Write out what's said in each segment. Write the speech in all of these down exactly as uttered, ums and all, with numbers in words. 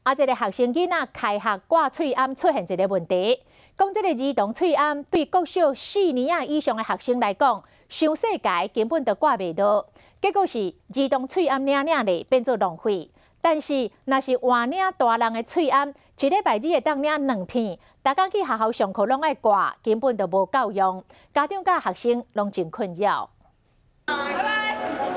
啊，一个学生囡仔开学挂喙罨出现一个问题，讲这个儿童喙罨对国小四年啊以上的学生来讲，伤细个根本就挂袂到，结果是儿童喙罨领领咧变做浪费。但是若是换领大人的喙罨，一礼拜只会当领两片，大家去学校上课拢爱挂，根本就无够用，家长甲学生拢真困扰。拜拜。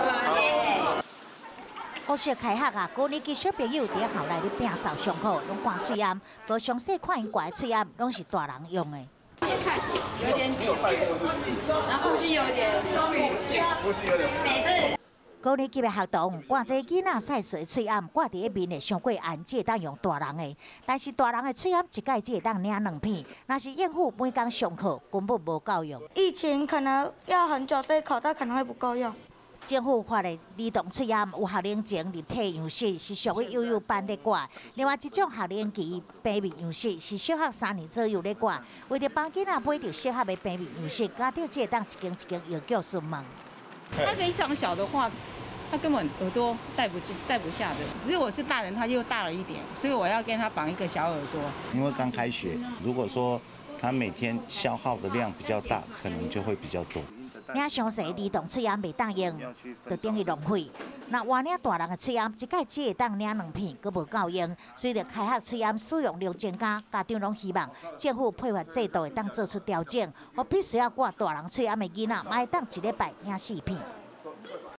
国小开学啊，高年级小朋友伫校内咧摒扫上课，拢挂喙罨，无详细看因挂的喙罨，拢是大人用的。 太紧，有点紧，然后呼吸有点，呼吸有点。每次。 高年级的学童挂这囡仔细细喙罨，挂伫面的上过暗，只会当用大人的。但是大人的喙罨一届只会当领两片，若是应付每天上课，根本无够用。 疫情可能要很久，所以口罩可能会不够用。 政府发的儿童喙罨有学龄前立体样式，是属于幼幼班咧挂；另外一种学龄期平面样式是小学三年左右咧挂。为着帮囡仔买到适合的平面样式，家长只会当一间一间药局询问。 他可以上小的话，他根本耳朵戴不戴不下的。如果是大人，他又大了一点，所以我要跟他绑一个小耳朵。 因为刚开学，如果说他每天消耗的量比较大，可能就会比较多。 领详细儿童喙罨袂当用，就等于浪费。那换领大人的喙罨，一届只会当领两片，佫无够用。随着开学喙罨使用量增加，家长拢希望政府配发制度会当做出调整，互必须要挂大人喙罨的囡仔，嘛会当一礼拜领四片。